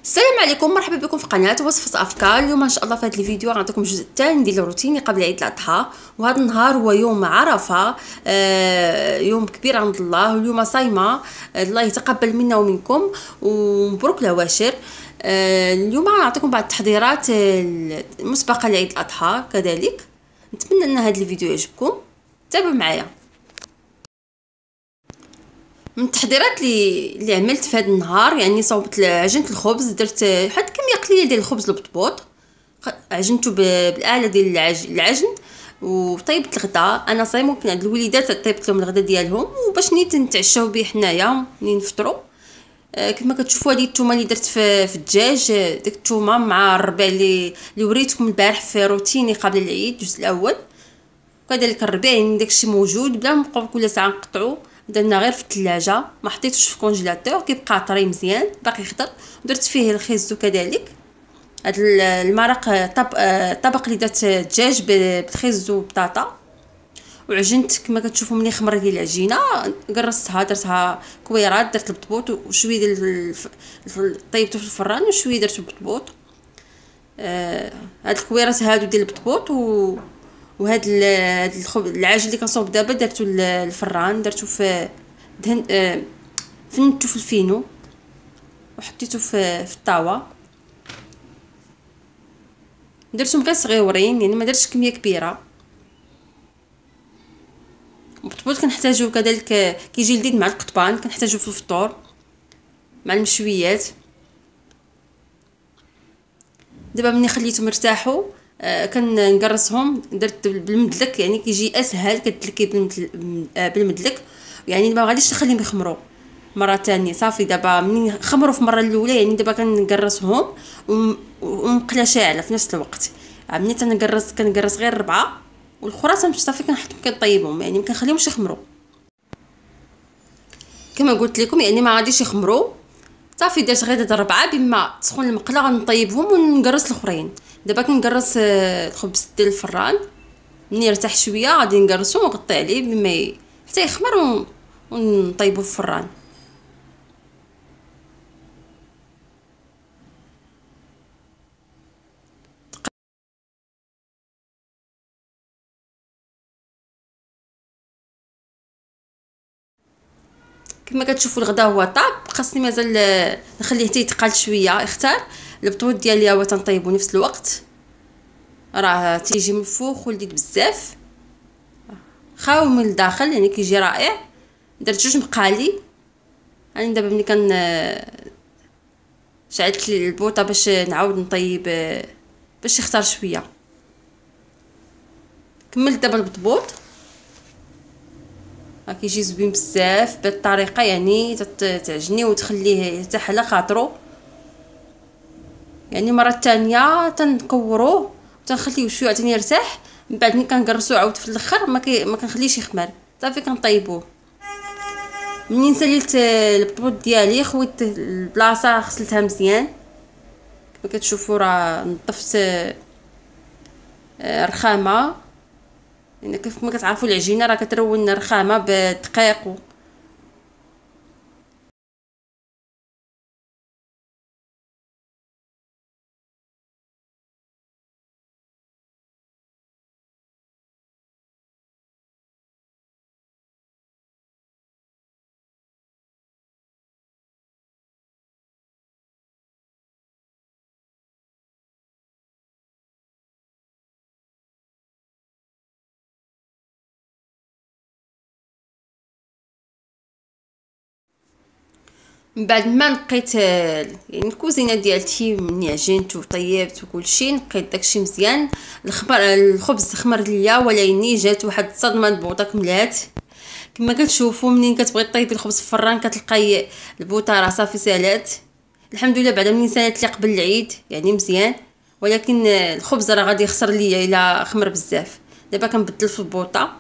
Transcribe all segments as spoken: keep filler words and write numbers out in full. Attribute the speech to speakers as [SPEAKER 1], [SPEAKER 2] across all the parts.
[SPEAKER 1] السلام عليكم، مرحبا بكم في قناه وصفه افكار. اليوم ان شاء الله في هذا الفيديو غنعطيكم الجزء الثاني ديال روتيني قبل عيد الاضحى. وهذا النهار هو يوم عرفه، آه يوم كبير عند الله، واليوم صايمه. آه الله يتقبل منا ومنكم ومبروك العواشر. آه اليوم غنعطيكم بعض التحضيرات المسبقه لعيد الاضحى. كذلك نتمنى ان هذا الفيديو يعجبكم، تابعوا معايا. من التحضيرات اللي اللي عملت في هذا النهار، يعني صوبت عجينه الخبز، درت واحد كميه قليله ديال الخبز البطبوط، عجنته بالاله ديال العجن وطيبت الغداء. انا صايم، ممكن عند الوليدات طيبت لهم الغداء ديالهم وباش نيت نتعشاو به حنايا منين نفطروا. آه كما كتشوفوا هذه الثومه اللي درت في, في الدجاج، ديك الثومه مع الربيع اللي اللي وريتكم البارح في روتيني قبل العيد الجزء الاول. وكذلك الربيع يعني داكشي موجود، بلا ما نبقاو كل ساعه نقطعو، درنا غير في الثلاجه، ما حطيتوش في الكونجيلاتور، كيبقى طري مزيان باقي خضر. درت فيه الخيزو كذلك. هاد المرق طب طبق اللي درت الدجاج بالخيزو وبطاطا، وعجنت كما كتشوفوا مني خمره ديال العجينه، قرصتها درتها كويرات، درت البطبوط وشويه ديال طيبته في الفران وشويه درت البطبوط. آه هاد الكويرات هادو ديال البطبوط و وهاد العجين اللي كنصوب دابا درتو الفران، درتو في دهن آه فنتو في الفينو وحطيتو في في الطاوه. درتهم غير صغيورين، يعني ما درتش كميه كبيره. البطبوط كنحتاجو كذلك، كيجي لذيذ مع القطبان، كنحتاجو في الفطور مع المشويات. دابا ملي خليتهم ارتاحوا آه كنقرصهم، درت بالمدلك، يعني كيجي اسهل كتدلكي بالمدلك، يعني ما غاديش نخليهم يخمروا مره ثانيه. صافي دابا ملي خمروا في المره الاولى، يعني دابا كنقرصهم ومقله شاعله في نفس الوقت. ملي تنقرص كنقرص غير ربعه، والاخرى صافي كنحطهم كنطيبهم، يعني ما كنخليهمش يخمروا كما قلت لكم، يعني ما غاديش يخمروا. صافي درت غير هاد الربعه، بما تسخن المقله غنطيبهم ونقرص الاخرين. دابا كنقرص الخبز ديال الفران، ملي يرتاح شويه غادي نقرصو ونغطي عليه بما حتى يخمر ونطيبو في الفران. كما كتشوفوا الغدا هو طاب، خاصني مازال نخليه حتى يتقال شويه يختار. البطوط ديالي هو تنطيبو نفس الوقت، راه تيجي من الفوق ولذيذ بزاف، خاوي من الداخل، يعني كيجي رائع. درت جوج مقالي. يعني دابا ملي كان شعلت لي البوطه باش نعاود نطيب باش يختار شويه. كملت دابا البطبوط، راه كيجي زوين بزاف بهذه الطريقه، يعني تعجنيه وتخليه يرتاح على خاطرو. يعني مره ثانيه تنكوروه وتنخليوه شويه عاوتاني يرتاح، من بعد ملي كنقرصوه عاود في الاخر ما كي ما كنخليش يخمر، صافي كنطيبوه. منين ساليت البطبوط ديالي خويت البلاصه، غسلتها مزيان كما كتشوفوا، راه نظفت رخامه. يعني كيف ما كتعرفوا العجينه راه كترون رخامه بالدقيق. من بعد ما نقيت يعني الكوزينه ديالتي، مني عجنت وطيبت وكلشي، نقيت داكشي مزيان. الخبر الخبز خمر ليا، ولكن جات واحد الصدمه البوطه كملات. كما كتشوفوا منين كتبغي طيبي الخبز في الفران كتلقاي البوطه راه صافي سالات. الحمد لله بعدا منين سالت لي قبل العيد يعني مزيان، ولكن الخبز راه غادي يخسر ليا الا خمر بزاف. دابا كنبدل في البوطه.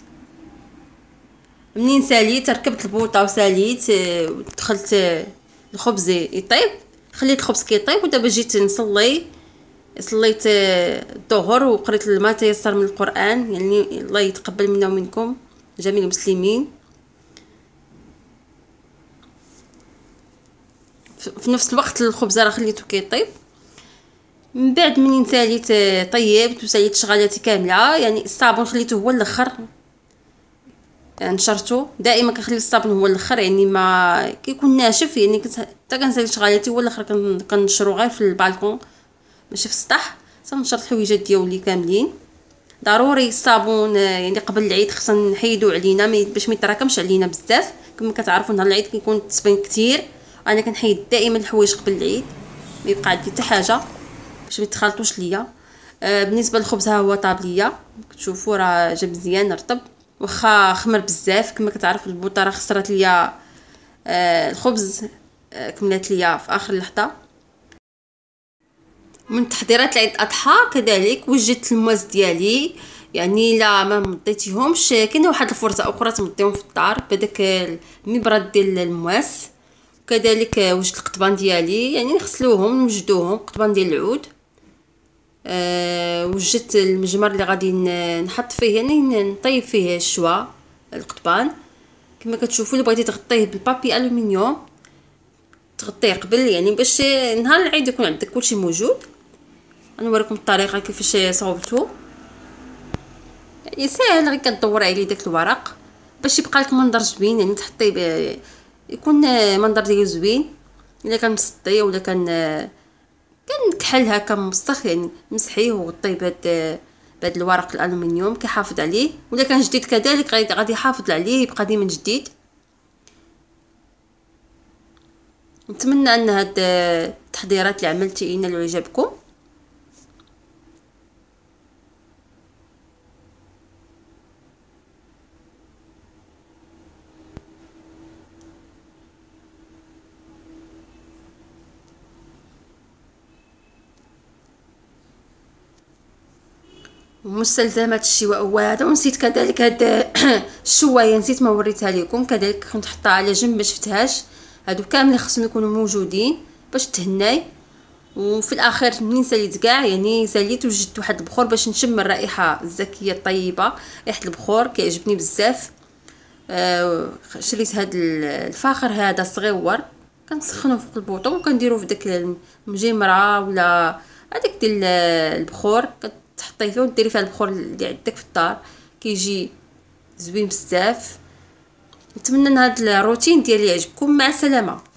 [SPEAKER 1] منين ساليت ركبت البوطه وساليت ودخلت الخبز يطيب، خليت الخبز كيطيب. ودابا جيت نصلي، صليت الظهر وقريت ما تيسر من القران، يعني الله يتقبل منا ومنكم جميع المسلمين. في نفس الوقت الخبزه راه خليته كيطيب. من بعد منين ساليت طيبت وساليت شغالاتي كامله، يعني الصابون خليته هو الاخر، يعني نشرته دائما كنخلي الصابون هو الاخر، يعني ما كيكون ناشف، يعني كنت حتى كنسالي شغالاتي هو الاخر، كنشرو غير في البالكون ماشي في السطح. تنشر الحويجات ديالي كاملين. ضروري الصابون يعني قبل العيد خصنا نحيدو علينا باش ما يتراكمش علينا بزاف. كما كتعرفوا نهار العيد كيكون التصبين كتير، انا كنحيد دائما الحوايج قبل العيد، ما يبقى عندي حتى حاجه باش ما يتخلطوش ليا. آه بالنسبه للخبز ها هو طاب ليا، كتشوفوا راه جا مزيان رطب، واخا خمر بزاف. كما كتعرف البوطه راه خسرت ليا آه الخبز، آه كملات ليا في اخر لحظه. من تحضيرات العيد الاضحى كذلك وجدت المواس ديالي، يعني لا ما مضيتيهمش كاينه واحد الفرصه اخرى تمضيهم في الدار بهذاك المبرد ديال المواس. كذلك وجدت القضبان ديالي، يعني نغسلوهم نوجدوهم، قضبان ديال العود. أه وجدت المجمر اللي غادي نحط فيه، يعني نطيب فيه الشوا القضبان. كما كتشوفوا اللي بغيتي تغطيه بالبابي الومنيوم تغطيه قبل، يعني باش نهار العيد يكون عندك كلشي موجود. غنوريكم الطريقه كيفاش صاوبته، يعني ساهل غير كدوري عليه داك الورق باش يبقى لك منظر زوين، يعني تحطيه يكون منظر ديالو زوين. الا كان مسطي ولا كان كان كحل هكا مسطخ، يعني مسحيه وغطيه بهاد بهاد الورق الالومنيوم كيحافظ عليه. ولا كان جديد كذلك غادي يحافظ عليه يبقى ديما جديد. نتمنى ان هاد التحضيرات اللي عملتي ينالوا اعجابكم. مستلزمات الشواء وهذا. ونسيت كذلك هاد الشوايه نسيت ما وريتها لكم، كذلك كنت حطها على جنب ما شفتهاش. هادو كاملين خصهم يكونوا موجودين باش تهناي. وفي الاخر منين ساليت كاع، يعني ساليت وجدت واحد البخور باش نشم الرائحه الزكيه الطيبه، ريحه البخور كيعجبني بزاف. آه شريت هاد الفاخر هذا صغيور كنسخنوه فوق البوطون وكنديروه في داك المجمره ولا هذيك ديال البخور، تحطيه فيه وديري فيها البخور اللي عندك في الدار، كيجي زوين بزاف. نتمنى ان هذا الروتين ديالي يعجبكم. مع السلامه.